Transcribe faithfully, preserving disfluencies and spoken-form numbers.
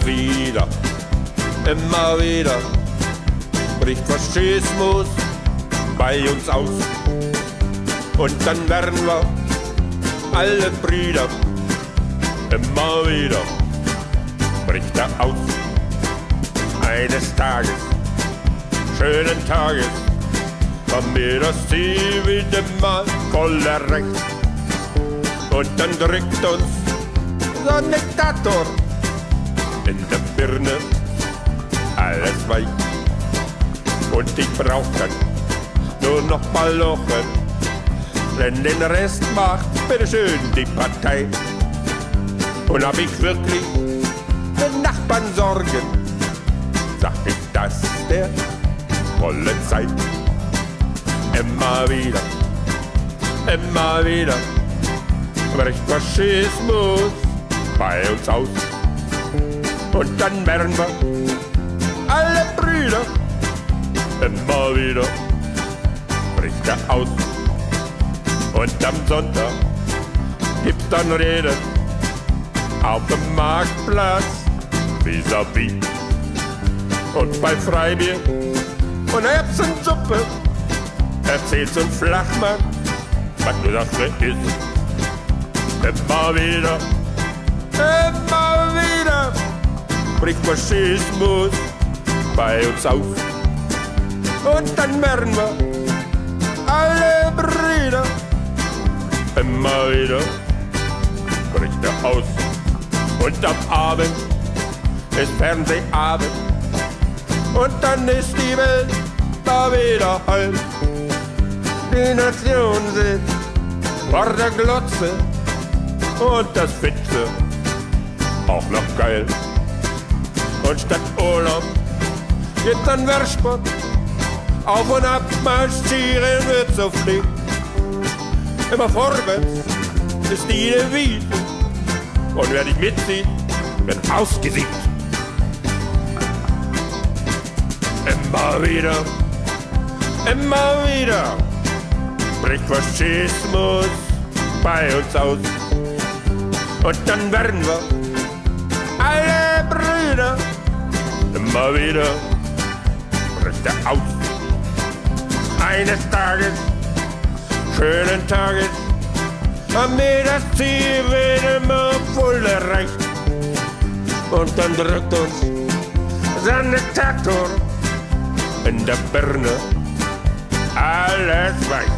wieder, immer wieder bricht Faschismus bei uns aus. Und dann werden wir alle Brüder, immer wieder bricht er aus. Eines Tages, schönen Tages, haben wir das Ziel wieder mal voll erreicht. Und dann drückt uns so ein Diktator in der Birne alles weich. Und ich brauch dann nur noch Ballochen, denn den Rest macht bitteschön die Partei. Und hab ich wirklich den Nachbarn Sorgen, sag ich das der Polizei. Immer wieder, immer wieder bricht Faschismus bei uns aus. Und dann werden wir alle Brüder, immer wieder bricht er aus. Und am Sonntag gibt's dann Reden auf dem Marktplatz vis-à-vis. Und bei Freibier und Erbsensuppe erzählt so ein Flachmann, was nur Sache ist. Immer wieder, immer wieder bricht Faschismus bei uns auf. Und dann werden wir alle Brüder, immer wieder bricht er aus. Und am Abend ist Fernsehabend und dann ist die Welt da wieder heil. Die Nation sitzt vor der Glotze und das Fitze auch noch geil. Und statt Urlaub geht dann Wehrsport, auf und ab marschieren wird so flink. Immer vorwärts ist die Devise und wer nicht mitzieht, wird ausgesiebt. Immer wieder, immer wieder bricht Faschismus bei uns aus. Und dann werden wir alle Brüder, immer wieder bricht er aus. Eines Tages, schönen Tages, haben wir das Ziel wieder mal voll erreicht. Und dann drückt uns sein Diktator in der Birne alles weich.